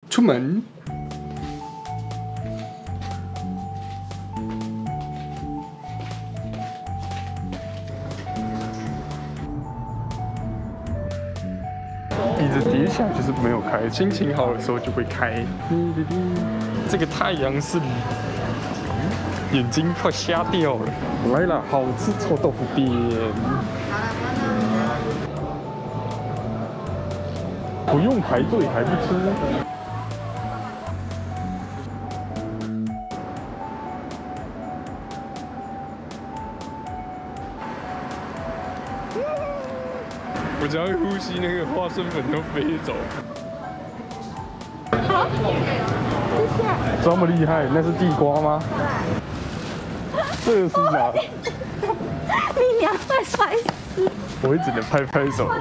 出门。椅子叠下就是没有开，心情好的时候就会开。这个太阳是眼睛快瞎掉了。来了，好吃臭豆腐饼。不用排队还不吃。我只要一呼吸，那个花生粉都飞走。 好，谢谢。 这么厉害，那是地瓜吗？这是哪？ 你娘会摔死！ 我也只能拍拍手。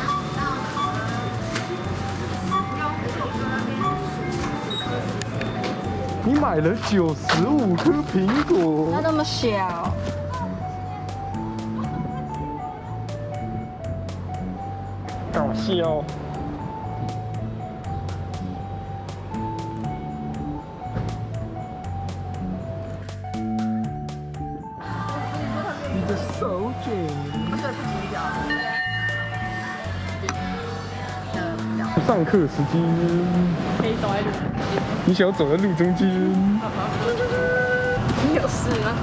你买了95颗苹果， 它那么小。 搞笑。你的手卷。上课时间。 可以走在路中间。 你想要走在路中间？ 你有事吗？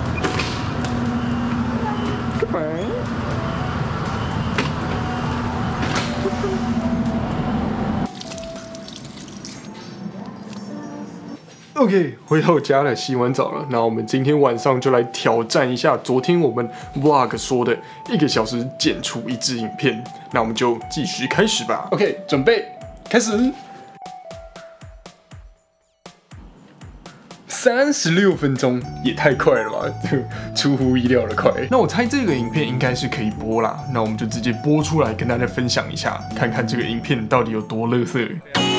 拜拜。OK， 回到家了，洗完澡了。那我们今天晚上就来挑战一下昨天我们 Vlog 说的1个小时剪出1支影片。那我们就继续开始吧。OK， 准备开始。36分钟也太快了吧，出乎意料的快。那我猜这个影片应该是可以播啦，那我们就直接播出来跟大家分享一下，看看这个影片到底有多垃圾。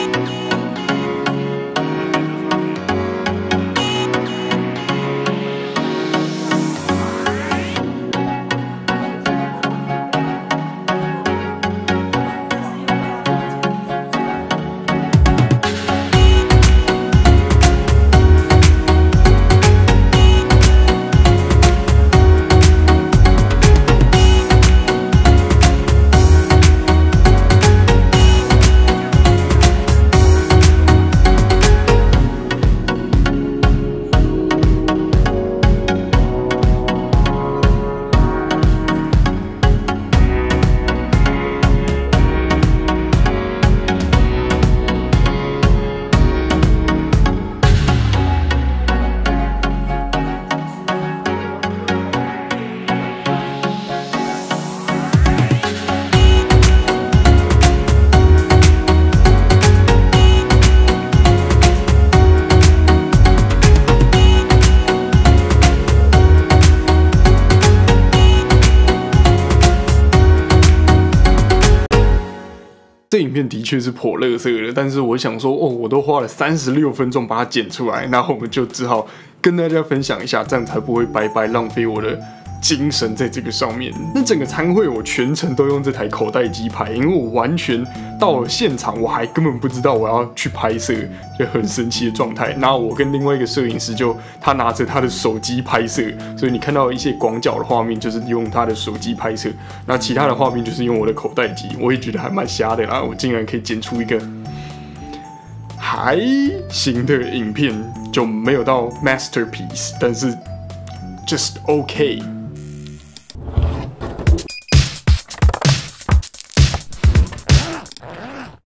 这影片的确是颇垃圾的，但是我想说，我都花了36分钟把它剪出来，那我们就只好跟大家分享一下，这样才不会白白浪费我的精神在这个上面。那整个餐会我全程都用这台口袋机拍，因为我完全到了现场，我还根本不知道我要去拍摄，就很神奇的状态。那我跟另外一个摄影师他拿着他的手机拍摄，所以你看到一些广角的画面就是用他的手机拍摄，那其他的画面就是用我的口袋机。我也觉得还蛮瞎的啦，我竟然可以剪出一个还行的影片，就没有到 masterpiece， 但是 just OK。